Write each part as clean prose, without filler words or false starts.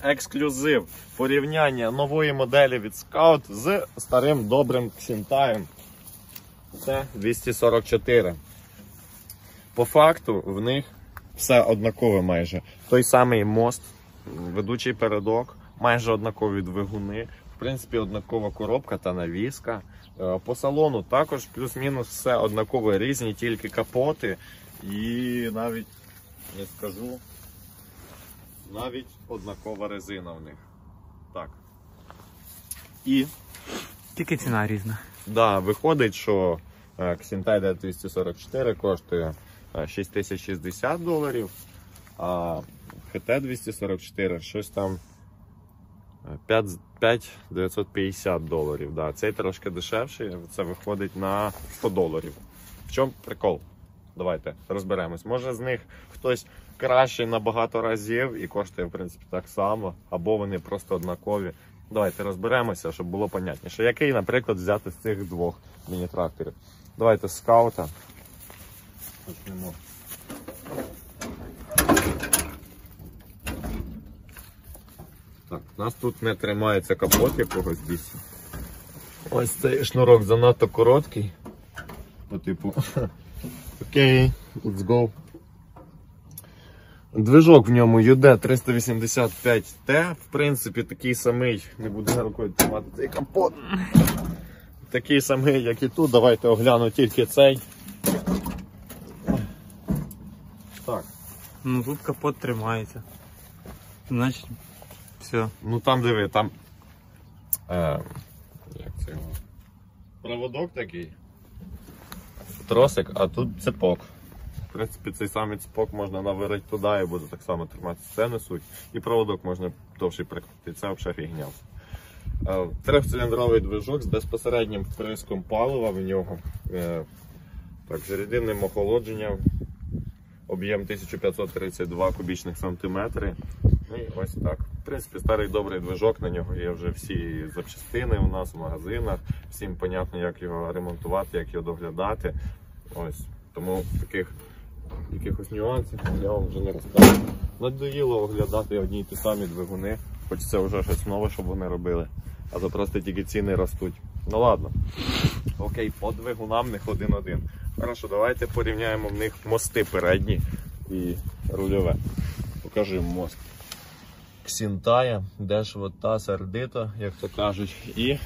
ексклюзив порівняння нової моделі від Scout з старим добрим Ксінтаєм. Це 244. По факту в них все однакове майже. Той самий мост, ведучий передок, майже однакові двигуни, в принципі однакова коробка та навіска. По салону також плюс-мінус все однакове, різні тільки капоти і навіть, не скажу, навіть однакова резина в них. Так. І тільки ціна різна. Да, виходить, що Ксінтай D244 коштує $6060, а ХТ-244 щось там $5950. Да. Цей трошки дешевший, це виходить на $100. В чому прикол? Давайте розберемось. Може з них хтось кращий на багато разів і коштує в принципі так само, або вони просто однакові. Давайте розберемося, щоб було понятніше. Який, наприклад, взяти з цих двох міні-тракторів? Давайте з Скаута. Почнемо. Так, у нас тут не тримається капот якогось бісу. Ось цей шнурок занадто короткий. По типу. Окей, let's go. Движок в ньому UD385T, в принципі такий самий, не буду рукою тримати цей капот. Такий самий, як і тут, давайте огляну тільки цей. Так. Ну тут капот тримається. Значить, все. Ну там диви, там як це його? Проводок такий. Тросик, а тут цепок. В принципі, цей самий цепок можна наварити туди і буде так само триматися. Це не суть. І проводок можна довше прикрутити. Це взагалі фігня. Трьохциліндровий движок з безпосереднім вприском палива в нього. Так, з рідинним охолодженням. Об'єм 1532 кубічних сантиметри. І ось так. В принципі, старий добрий движок, на нього є вже всі запчастини у нас в магазинах. Всім понятно, як його ремонтувати, як його доглядати. Ось. Тому таких якихось нюансів я вам вже не розкажу. Надоїло оглядати одні й ті самі двигуни. Хочеться вже щось нове, щоб вони робили. А то просто тільки ціни ростуть. Ну ладно. Окей, по двигунам в них один-один. Хорошо, давайте порівняємо в них мости передні і рульове. Покажи мост Ксінтая, дешево та сердито, як то кажуть. І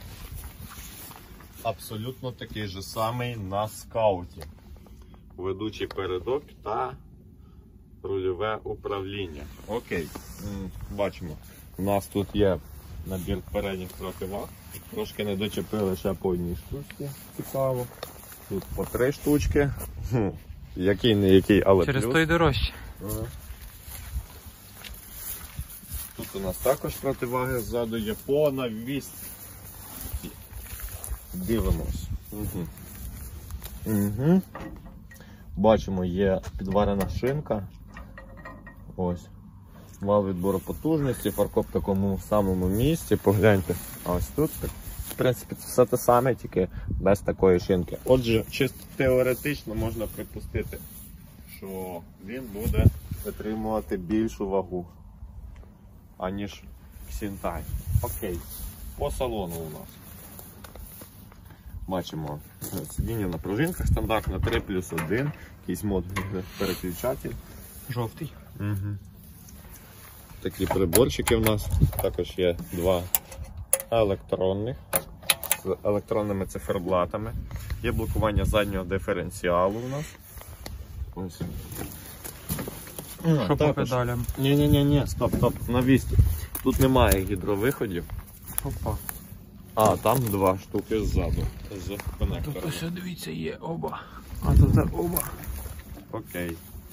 абсолютно такий же самий на Скауті. Ведучий передок та рульове управління. Окей, бачимо, у нас тут є набір передніх противаг. Трошки не дочепили ще по одній штучці, цікаво. Тут по 3 штучки. Який не який, але через плюс. той дорожче. Тут у нас також противаги ззаду є по навісці. Дивимось. Бачимо, є підварена шинка. Ось. Вал відбору потужності, фаркоп в такому самому місці. Погляньте. А ось тут, в принципі, це все те саме, тільки без такої шинки. Отже, чисто теоретично можна припустити, що він буде витримувати більшу вагу, аніж Ксінтай. Окей. По салону у нас. Бачимо сидіння на пружинках стандартно 3+1, якийсь модний переключатель. Жовтий. Такі приборчики у нас. Також є 2 електронних з електронними циферблатами. Є блокування заднього диференціалу у нас. Ось. Що по педалям? Ні, стоп, навість. Тут немає гідровиходів. Опа. А, там 2 штуки ззаду, з конектором. Тут ось, дивіться, є оба. А тут оба. Окей.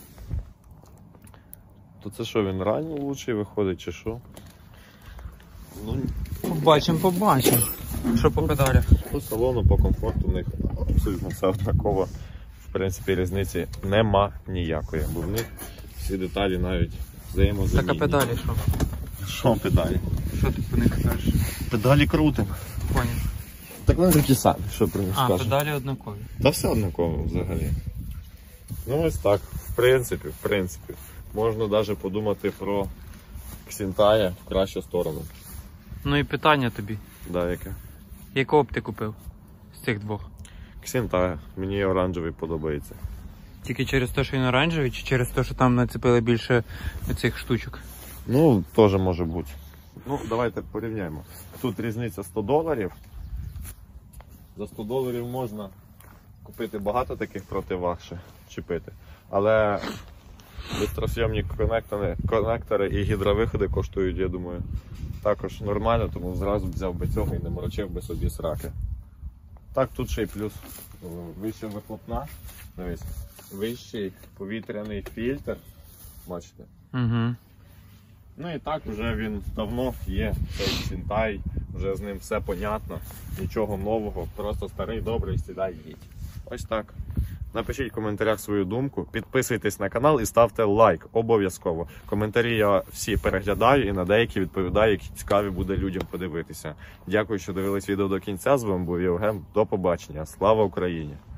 То це що, він ранній лучший виходить, чи що? Ну, побачимо. Що по педалях? По салону, по комфорту в них абсолютно все однаково. В принципі, різниці нема ніякої, бо в них всі деталі навіть взаємозамінні. Так, а педалі що? Що педалі? Що ти по них кажеш? Педалі крутим. Поняв. Так вони такі самі, що про них скажу. А, педалі однакові. Та все однаково взагалі. Ну ось так, в принципі, можна навіть подумати про ксінтає в кращу сторону. Ну і питання тобі. Да, яке? Якого б ти купив з цих двох? Ксінтає. Мені оранжевий подобається. Тільки через те, що він оранжевий, чи через те, що там нацепили більше цих штучок? Ну, теж може бути. Ну, давайте порівняємо. Тут різниця $100. За $100 можна купити багато таких противаг ще чіпити. Але бистросйомні конектори і гідровиходи коштують, я думаю, також нормально, тому зразу б взяв би цього і не морочив би собі сраки. Так, тут ще й плюс вища вихлопна, дивись, вищий повітряний фільтр, бачите. Угу. Ну і так вже він давно є, цей Ксінтай, вже з ним все понятно, нічого нового, просто старий, добрий, сідай, їдь. Ось так. Напишіть в коментарях свою думку, підписуйтесь на канал і ставте лайк, обов'язково. Коментарі я всі переглядаю і на деякі відповідаю, які цікаві буде людям подивитися. Дякую, що дивились відео до кінця, з вами був Євген, до побачення, слава Україні!